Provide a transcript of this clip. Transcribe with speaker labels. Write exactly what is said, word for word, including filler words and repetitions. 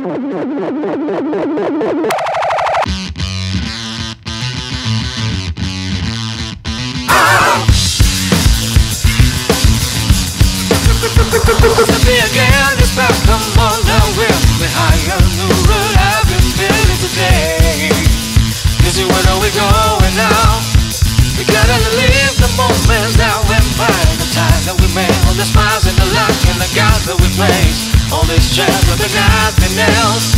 Speaker 1: Me again, it's back, come on now, we're behind a new road I've been feeling today. This is where are we going now? We gotta live the moments that went by, the time that we made, all the smiles and the luck and the God that we praise. All this chance, but there's nothing else.